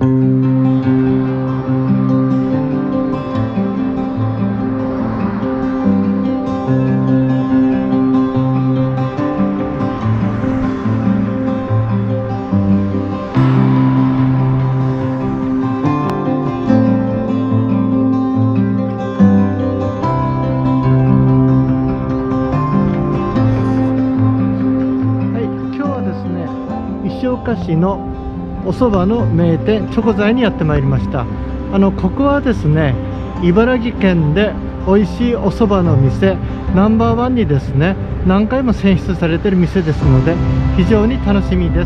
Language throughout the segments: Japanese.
石岡市のお蕎麦の名店チョコザイにやってまいりました。ここはですね、茨城県で美味しいお蕎麦の店ナンバーワンにですね、何回も選出されている店ですので、非常に楽しみです。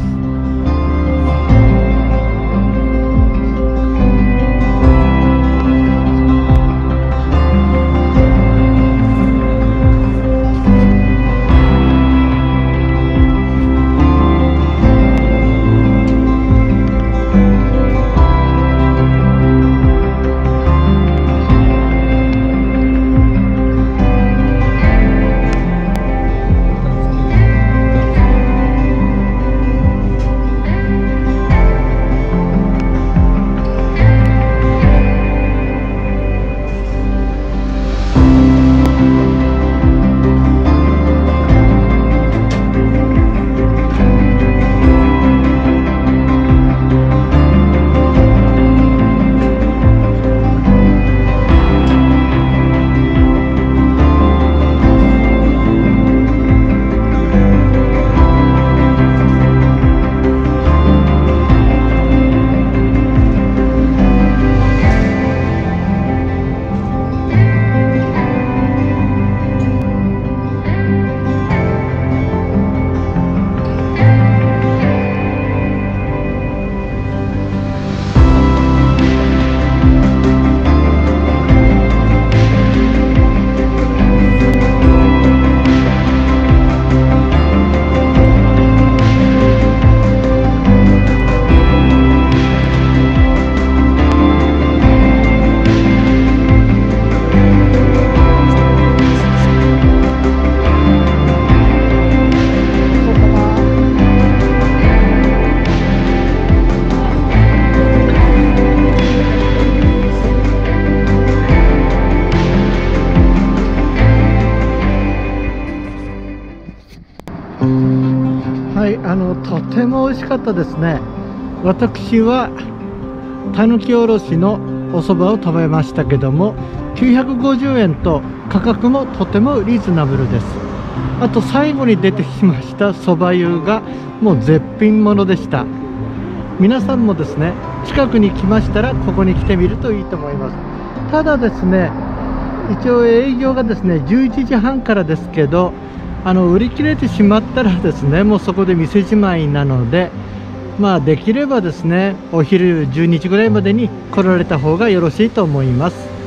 はい、とても美味しかったですね。私はたぬきおろしのお蕎麦を食べましたけども、950円と価格もとてもリーズナブルです。あと最後に出てきました蕎麦湯がもう絶品ものでした。皆さんもですね、近くに来ましたらここに来てみるといいと思います。ただですね、一応営業がですね11時半からですけど、売り切れてしまったらですね、もうそこで店じまいなので、できればですね、お昼12時ぐらいまでに来られた方がよろしいと思います。